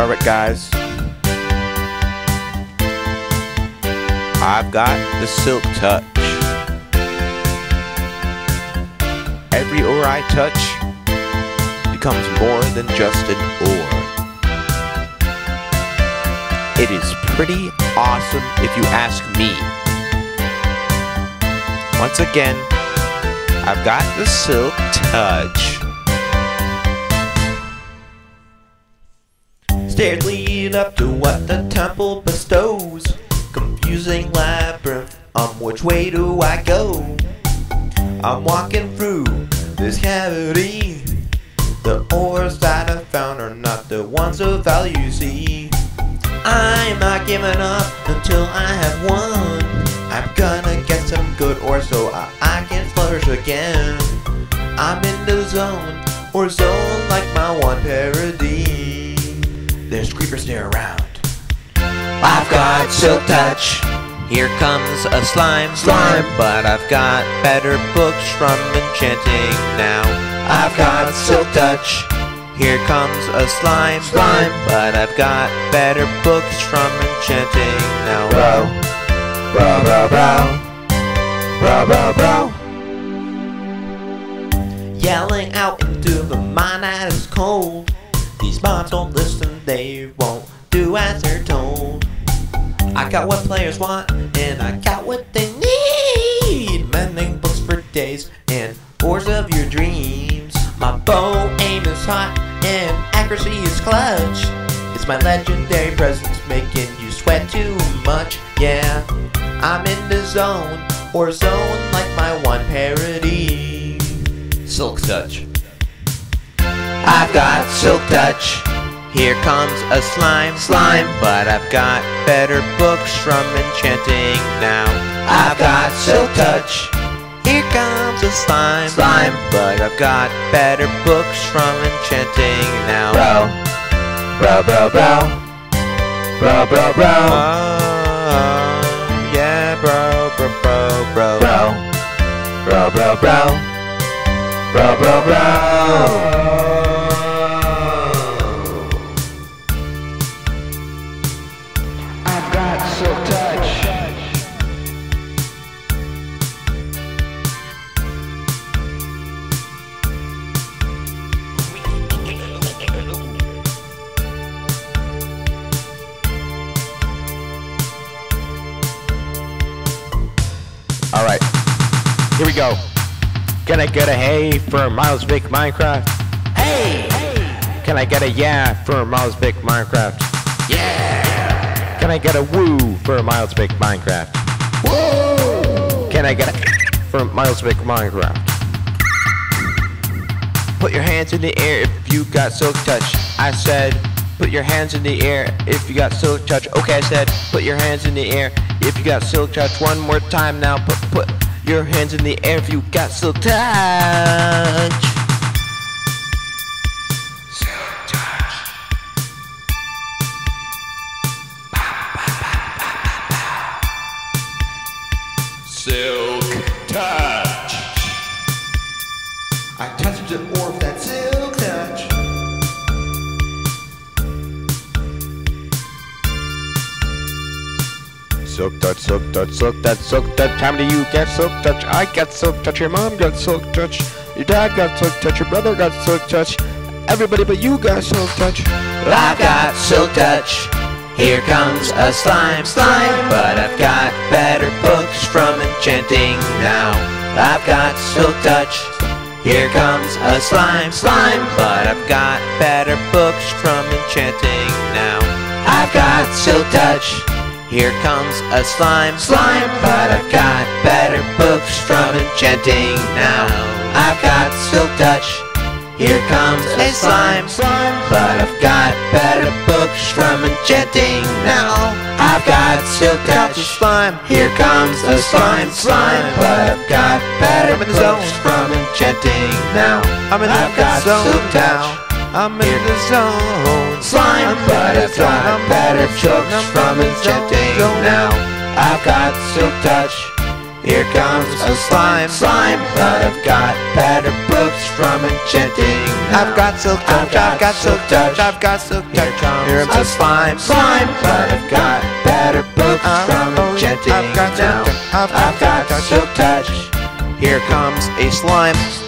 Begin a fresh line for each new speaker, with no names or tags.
Alright guys, I've got the Silk Touch. Every ore I touch becomes more than just an ore. It is pretty awesome if you ask me. Once again, I've got the Silk Touch.
Stairs lead up to what the temple bestows. Confusing labyrinth, which way do I go? I'm walking through this cavity. The ores that I found are not the ones of value, see. I'm not giving up until I have won. I'm gonna get some good ore so I can flourish again. I'm in the zone, or zone like my one parody. There's creepers near around. I've got Silk Touch.
Here comes a slime, but I've got better books from enchanting now.
I've got Silk Touch.
Here comes a slime, but I've got better books from enchanting now.
Bro, bro, bro. Yelling out into the mine that is cold. These mobs don't listen, they won't do as they're told. I got what players want, and I got what they need. Mending books for days, and ores of your dreams. My bow aim is hot, and accuracy is clutch. It's my legendary presence making you sweat too much, yeah. I'm in the zone, or zone like my one parody. Silk Touch. I've got Silk Touch.
Here comes a slime, but I've got better books from enchanting now.
I've got Silk Touch.
Here comes a slime, but I've got better books from enchanting now.
Bro.
Yeah, bro.
I've got Silk Touch.
Alright, here we go. Can I get a hey for Miles Big Minecraft?
Hey!
Can I get a yeah for Miles Big Minecraft?
Yeah!
Can I get a woo for Miles Big Minecraft?
Woo!
Can I get a for Miles Big Minecraft? Put your hands in the air if you got Silk Touch. I said, put your hands in the air if you got Silk Touch. Okay, I said, put your hands in the air if you got Silk Touch. One more time now, put your hands in the air if you got Silk Touch. Silk Touch.
Silk Touch. I touched an ore with that Silk Touch.
Silk Touch, Silk Touch, Silk Touch, Silk Touch. How many of you get Silk Touch? I got Silk Touch. Your mom got Silk Touch. Your dad got Silk Touch. Your brother got Silk Touch. Everybody but you got Silk Touch.
I've got Silk Touch. Here comes a slime, but I've got better books from enchanting now. I've got Silk Touch. Here comes a slime, but I've got better books from enchanting now.
I've got Silk Touch.
Here comes a slime,
but I've got better books from enchanting now. I've got Silk Touch. Here comes a slime, but I've got better books from enchanting now. I've got Silk Touch. Here comes a slime, but I've got better books from enchanting now. I've got Silk Touch.
I'm in the zone.
Slime, but I've got better books from enchanting now. I've got Silk Touch. Here comes a slime, but I've got better books from enchanting
now.
I've got silk touch, I've got silk touch, I've got silk touch. Here comes a slime,
slime, but I've got better books from enchanting
I've got
now.
silk touch,
I've got silk touch.
Here comes a slime.